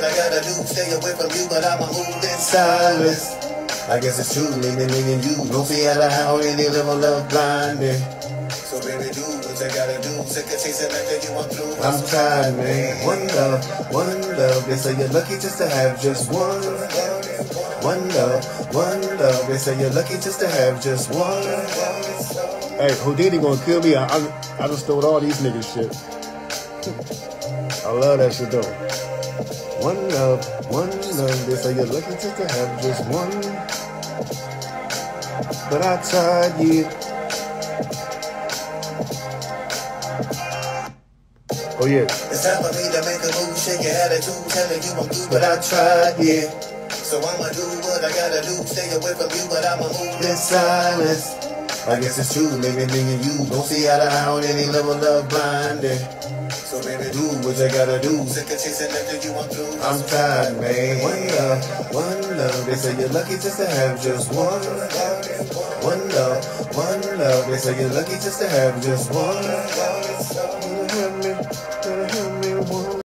I gotta do. Stay away from you, but I'ma move in silence. I guess it's true, me and you. Don't see how any level love blinding. So baby, do what you gotta do. Sick of chasing after you, I'm through. I'm tired, man. One love, one love. They say you're lucky just to have just one. One love, one love. They say you're lucky just to have just one. Hey, Houdini gonna kill me. I just stole all these niggas shit. I love that shit though. One love, one love. They say you're lucky just to have just one. But I tried, yeah. Oh yeah. It's time for me to make a move, shake your attitude, telling you I'm through, but I tried, yeah. So I'ma do what I gotta do, stay away from you, but I'ma move in silence. I guess it's true, maybe me and you don't see eye to eye on any level of blinding. So baby, do what you gotta do. Sick of chasing after you, I'm through. I'm tired, man. One love, one love. They say you're lucky just to have just one. One love, one love. They say you're lucky just to have just one.